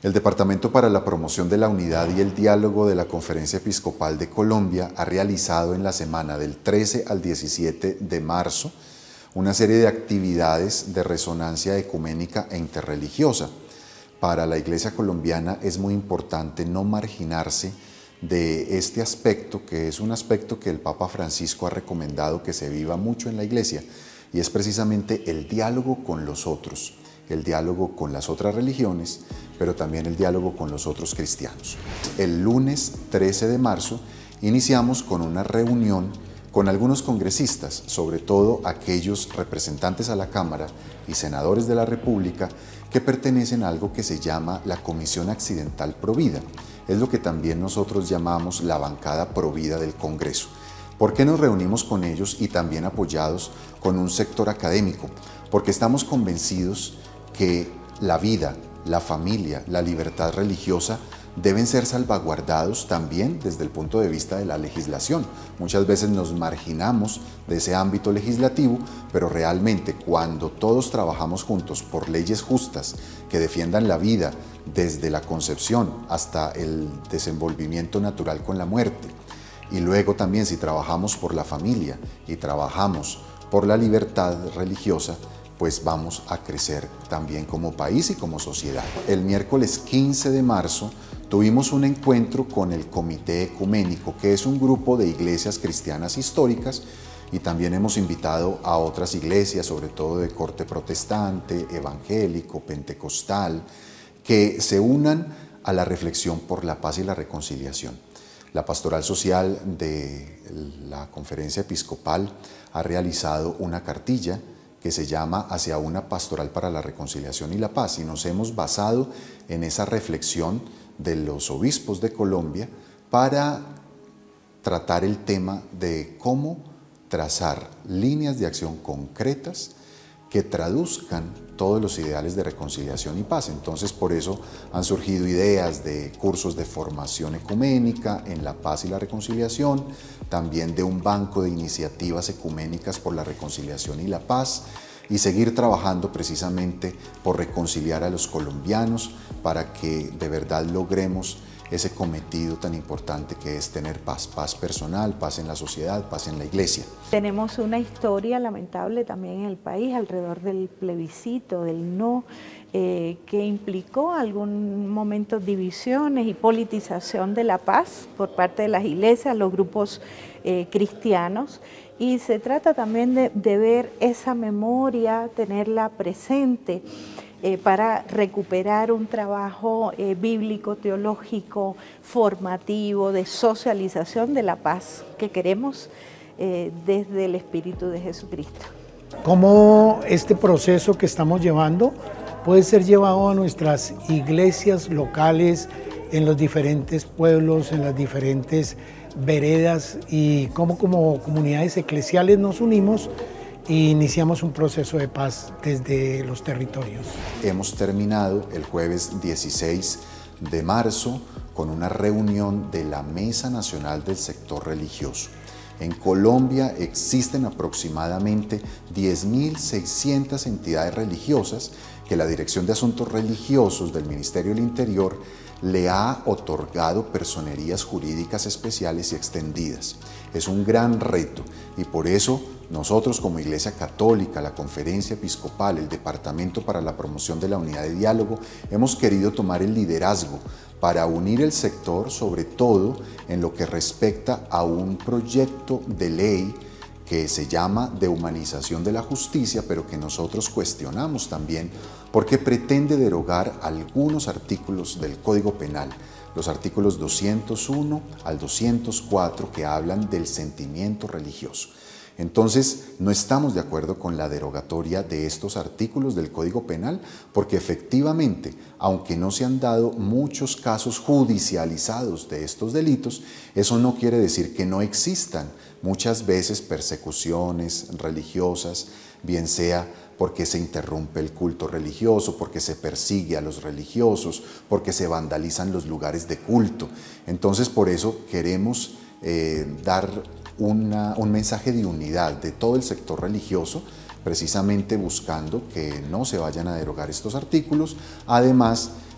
El Departamento para la Promoción de la Unidad y el Diálogo de la Conferencia Episcopal de Colombia ha realizado en la semana del 13 al 17 de marzo una serie de actividades de resonancia ecuménica e interreligiosa. Para la Iglesia colombiana es muy importante no marginarse de este aspecto, que es un aspecto que el Papa Francisco ha recomendado que se viva mucho en la Iglesia, y es precisamente el diálogo con los otros, el diálogo con las otras religiones, pero también el diálogo con los otros cristianos. El lunes 13 de marzo iniciamos con una reunión con algunos congresistas, sobre todo aquellos representantes a la Cámara y senadores de la República que pertenecen a algo que se llama la Comisión Accidental Provida. Es lo que también nosotros llamamos la bancada Provida del Congreso. ¿Por qué nos reunimos con ellos y también apoyados con un sector académico? Porque estamos convencidos que la vida, la familia, la libertad religiosa deben ser salvaguardados también desde el punto de vista de la legislación. Muchas veces nos marginamos de ese ámbito legislativo, pero realmente cuando todos trabajamos juntos por leyes justas que defiendan la vida desde la concepción hasta el desenvolvimiento natural con la muerte, y luego también si trabajamos por la familia y trabajamos por la libertad religiosa, pues vamos a crecer también como país y como sociedad. El miércoles 15 de marzo tuvimos un encuentro con el Comité Ecuménico, que es un grupo de iglesias cristianas históricas, y también hemos invitado a otras iglesias, sobre todo de corte protestante, evangélico, pentecostal, que se unan a la reflexión por la paz y la reconciliación. La Pastoral Social de la Conferencia Episcopal ha realizado una cartilla que se llama Hacia una pastoral para la reconciliación y la paz, y nos hemos basado en esa reflexión de los obispos de Colombia para tratar el tema de cómo trazar líneas de acción concretas que traduzcan todos los ideales de reconciliación y paz. Entonces, por eso han surgido ideas de cursos de formación ecuménica en la paz y la reconciliación, también de un banco de iniciativas ecuménicas por la reconciliación y la paz, y seguir trabajando precisamente por reconciliar a los colombianos para que de verdad logremos ese cometido tan importante que es tener paz, paz personal, paz en la sociedad, paz en la iglesia. Tenemos una historia lamentable también en el país alrededor del plebiscito, del no, que implicó algún momento divisiones y politización de la paz por parte de las iglesias, los grupos cristianos, y se trata también de ver esa memoria, tenerla presente, para recuperar un trabajo bíblico, teológico, formativo, de socialización de la paz que queremos desde el Espíritu de Jesucristo. ¿Cómo este proceso que estamos llevando puede ser llevado a nuestras iglesias locales, en los diferentes pueblos, en las diferentes veredas, y cómo como comunidades eclesiales nos unimos e iniciamos un proceso de paz desde los territorios? Hemos terminado el jueves 16 de marzo con una reunión de la Mesa Nacional del Sector Religioso. En Colombia existen aproximadamente 10.600 entidades religiosas que la Dirección de Asuntos Religiosos del Ministerio del Interior le ha otorgado personerías jurídicas especiales y extendidas. Es un gran reto, y por eso nosotros como Iglesia Católica, la Conferencia Episcopal, el Departamento para la Promoción de la Unidad de Diálogo, hemos querido tomar el liderazgo para unir el sector, sobre todo en lo que respecta a un proyecto de ley que se llama de humanización de la justicia, pero que nosotros cuestionamos también porque pretende derogar algunos artículos del Código Penal, los artículos 201 al 204, que hablan del sentimiento religioso. Entonces, no estamos de acuerdo con la derogatoria de estos artículos del Código Penal, porque efectivamente, aunque no se han dado muchos casos judicializados de estos delitos, eso no quiere decir que no existan muchas veces persecuciones religiosas, bien sea porque se interrumpe el culto religioso, porque se persigue a los religiosos, porque se vandalizan los lugares de culto. Entonces, por eso queremos dar un mensaje de unidad de todo el sector religioso, precisamente buscando que no se vayan a derogar estos artículos, además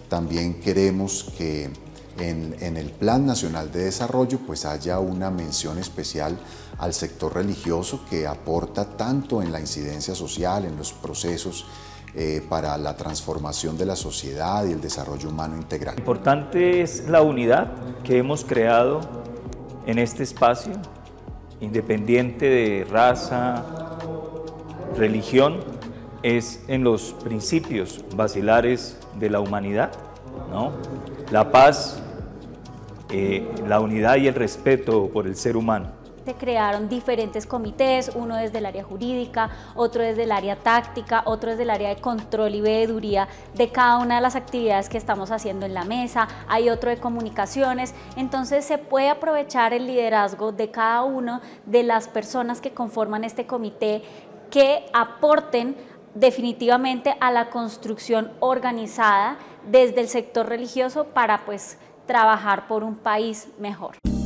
También queremos que en el Plan Nacional de Desarrollo pues haya una mención especial al sector religioso, que aporta tanto en la incidencia social, en los procesos para la transformación de la sociedad y el desarrollo humano integral. Importante es la unidad que hemos creado en este espacio, independiente de raza, religión, es en los principios basilares de la humanidad, ¿no? La paz, la unidad y el respeto por el ser humano. Se crearon diferentes comités, uno desde el área jurídica, otro desde el área táctica, otro desde el área de control y veeduría de cada una de las actividades que estamos haciendo en la mesa, hay otro de comunicaciones, entonces se puede aprovechar el liderazgo de cada uno de las personas que conforman este comité, que aporten definitivamente a la construcción organizada desde el sector religioso para pues trabajar por un país mejor.